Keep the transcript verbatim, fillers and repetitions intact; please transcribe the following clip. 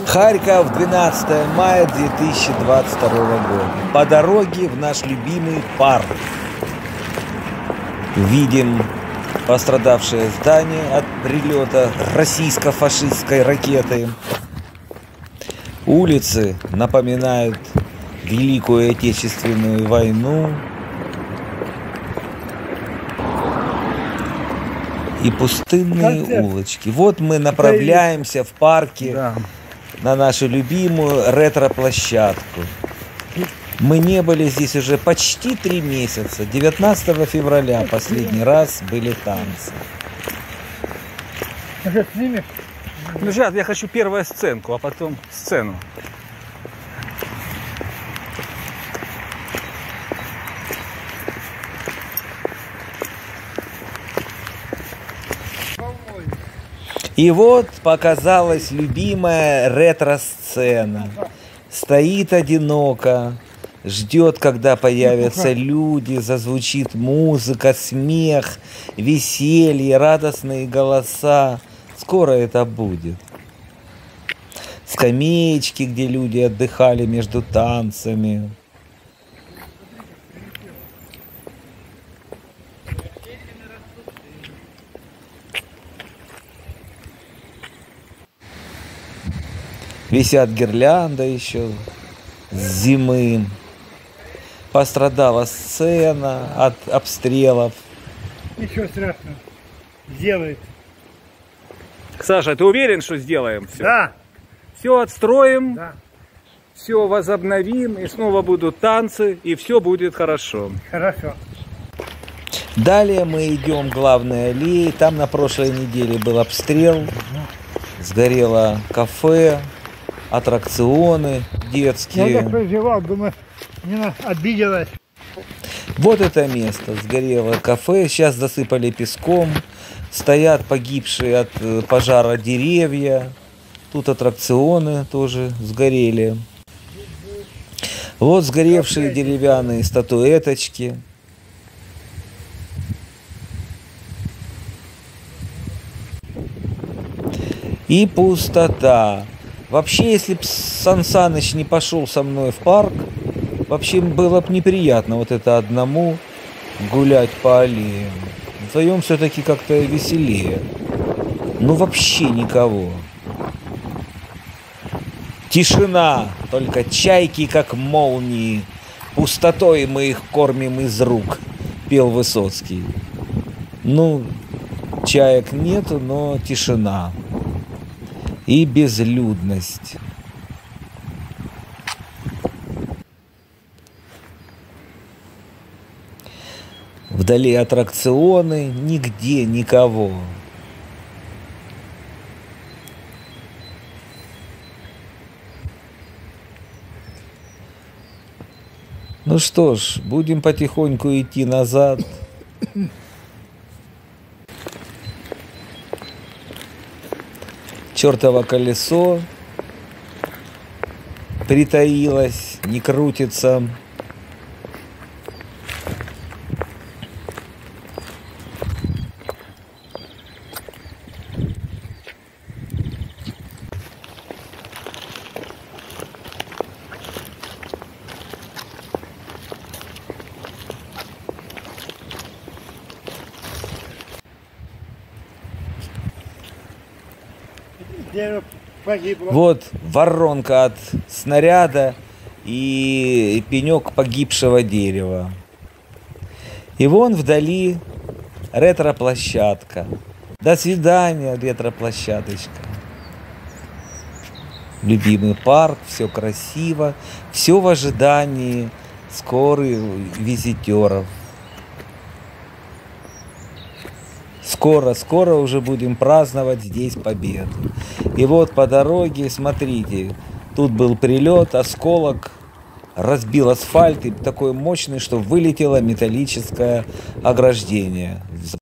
Харьков, двенадцатое мая две тысячи двадцать второго года. По дороге в наш любимый парк. Видим пострадавшее здание от прилета российско-фашистской ракеты. Улицы напоминают Великую Отечественную войну. И пустынные улочки. Вот мы направляемся в парке, да, на нашу любимую ретро-площадку. Мы не были здесь уже почти три месяца. девятнадцатого февраля последний раз были танцы. Ну, сейчас я хочу первую сценку, а потом сцену. И вот показалась любимая ретро-сцена. Стоит одиноко, ждет, когда появятся люди, зазвучит музыка, смех, веселье, радостные голоса. Скоро это будет. Скамеечки, где люди отдыхали между танцами. Висят гирлянда еще с зимы. Пострадала сцена от обстрелов. Ничего страшного. Сделает. Саша, ты уверен, что сделаем все? Да. Все отстроим, да, все возобновим, и снова будут танцы, и все будет хорошо. Хорошо. Далее мы идем к главной аллее. Там на прошлой неделе был обстрел. Сгорело кафе, аттракционы детские. Я так переживал, думаю, не обиделась. Вот это место. Сгорело кафе. Сейчас засыпали песком. Стоят погибшие от пожара деревья. Тут аттракционы тоже сгорели. Вот сгоревшие деревянные статуэточки. И пустота. Вообще, если бы Сан Саныч не пошел со мной в парк, вообще было бы неприятно вот это одному гулять по аллеям. Вдвоем все-таки как-то веселее. Ну вообще никого. Тишина, только чайки как молнии. Пустотой мы их кормим из рук, пел Высоцкий. Ну, чаек нету, но тишина. И безлюдность. Вдали аттракционы, нигде никого. Ну что ж, будем потихоньку идти назад. Чёртово колесо притаилось, не крутится. Вот воронка от снаряда и пенек погибшего дерева. И вон вдали ретро-площадка. До свидания, ретро-площадочка. Любимый парк, все красиво, все в ожидании скорых визитеров. Скоро, скоро уже будем праздновать здесь победу. И вот по дороге, смотрите, тут был прилет, осколок разбил асфальт и такой мощный, что вылетело металлическое ограждение.